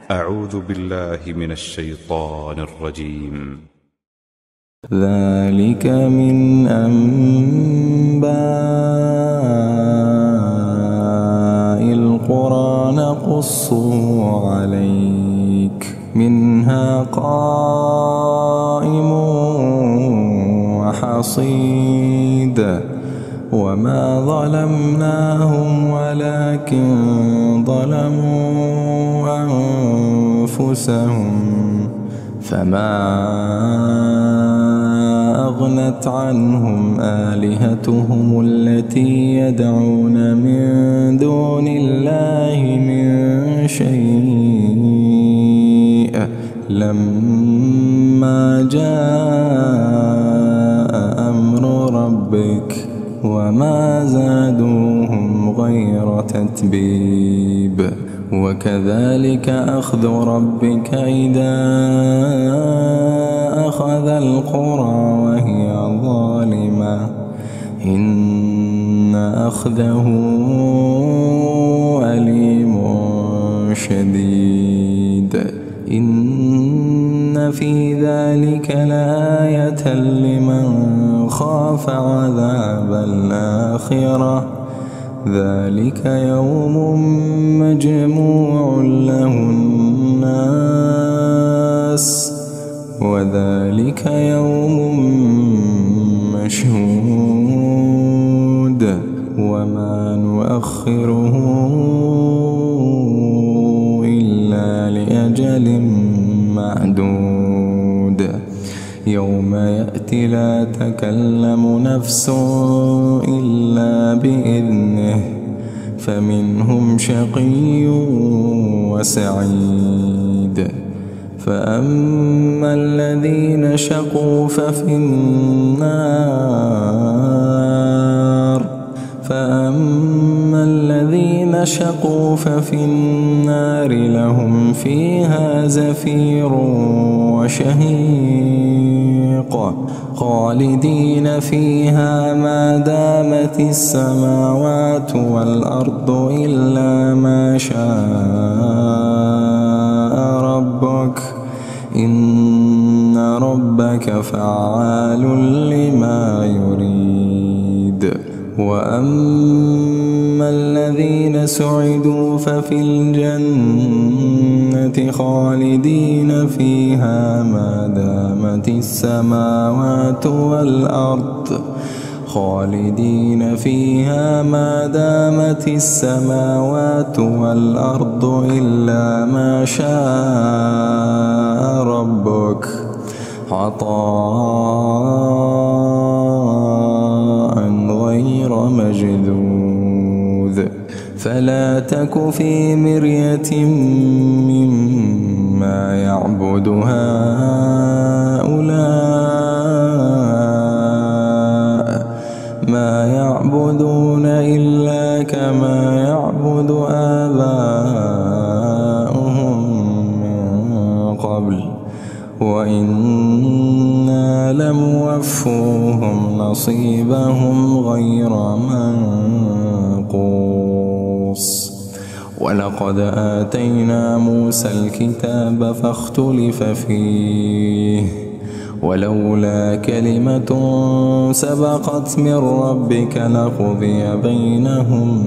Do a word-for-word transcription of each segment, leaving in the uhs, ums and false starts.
أعوذ بالله من الشيطان الرجيم. ذلك من أنباء القرى نقصه عليك منها قائم وحصيد وما ظلمناهم ولكن ظلموا أنفسهم فما أغنت عنهم آلهتهم التي يدعون من دون الله من شيء لما جاء أمر ربك وما زادوهم غير تتبيب. وكذلك أخذ ربك إذا أخذ القرى وهي ظالمة إن أخذه أليم شديد. إن في ذلك لآية لمن خاف عذاب الآخرة ذلك يوم مجموع له الناس وذلك يوم مشهود وما نؤخره إلا لأجل معدود. يوم يأتي لا تكلم نفس إلا بإذنه فمنهم شقي وسعيد. فأما الذين شقوا ففي النار فأما الذين شقوا ففي النار لهم فيها زفير وشهيق خالدين فيها ما دامت السماوات والأرض إلا ما شاء ربك إن ربك فعال لما يريد. وأما الذين سعدوا ففي الجنة خالدين فيها ما دامت السماوات والأرض خالدين فيها ما دامت السماوات والأرض إلا ما شاء ربك عطاء غير مجذوذ. فلا تك في مرية مما يعبد هؤلاء ما يعبدون إلا كما يعبد آباؤهم من قبل وإنا لموفوهم نصيبهم غير منقوص. ولقد آتينا موسى الكتاب فاختلف فيه ولولا كلمة سبقت من ربك لقضي بينهم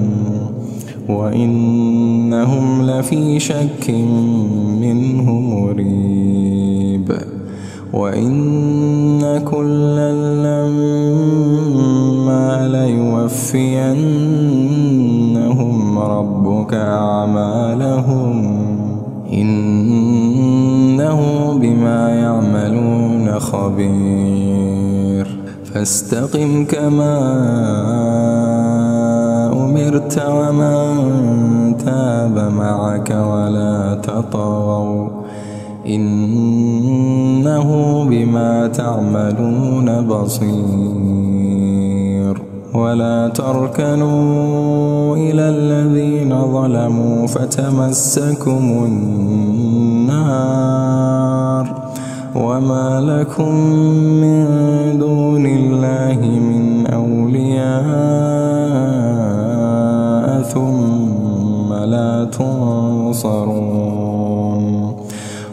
وإنهم لفي شك منه مريب. وإن كلا لما ليوفينهم ربك أعمالهم إنه بما يعملون خبير. فاستقم كما أمرت ومن تاب معك ولا تطغوا إنه بما تعملون بصير. ولا تركنوا إلى الذين ظلموا فتمسكم النار وما لكم من دون الله من أولياء ثم لا تنصرون.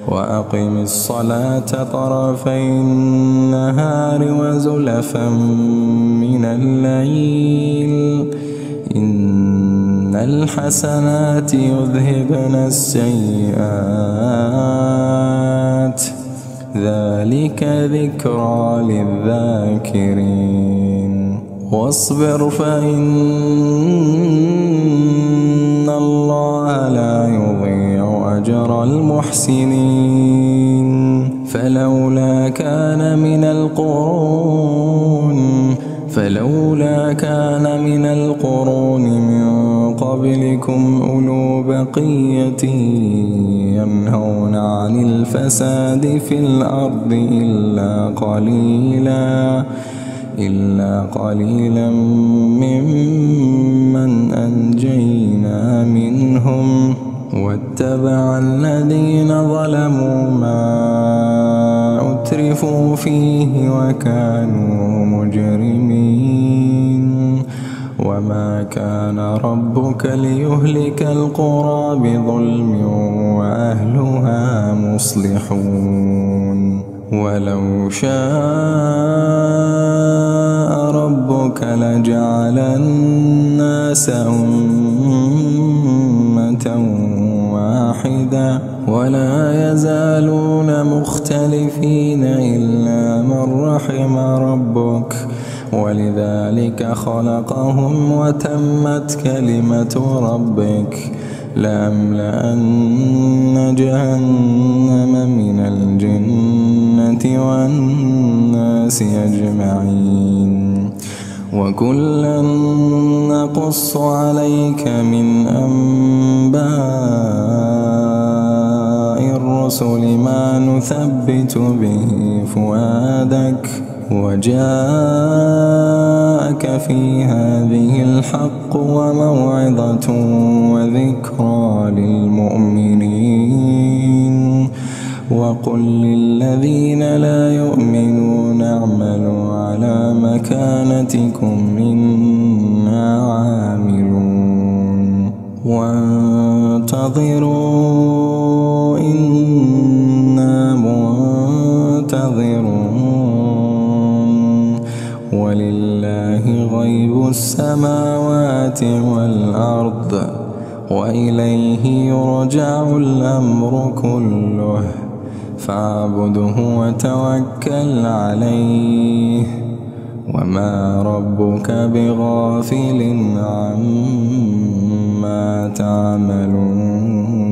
وأقم الصلاة طرفي النهار وزلفا من الليل إن الحسنات يذهبن السيئات ذلك ذكرى للذاكرين واصبر فإن الله لا يضيع أجر المحسنين فلولا كان من القرون فلولا كان من القرون من قبلكم أولو بقية ينهون عن الفساد في الأرض إلا قليلا إلا قليلا ممن أنجينا منهم واتبع الذين ظلموا ما أترفوا فيه وكانوا مجرمين وما كان ربك ليهلك القرى بظلم وأهلها مصلحون ولو شاء ربك لجعل الناس أمة واحدة ولا يزالون مختلفين إلا من رحم ربك ولذلك خلقهم وتمت كلمة ربك لأملأن جهنم من الجنة والناس أجمعين وكلا نقص عليك من أنباء الرسل ما نثبت به فؤادك وجاءك في هذه الحق وموعظة وذكرى للمؤمنين وقل للذين لا يؤمنون اعملوا على مكانتكم إنا عاملون وانتظروا إنا منتظرون ولله غيب السماوات والأرض وإليه يرجع الأمر كله فاعبده وتوكل عليه وما ربك بغافل عما تعملون.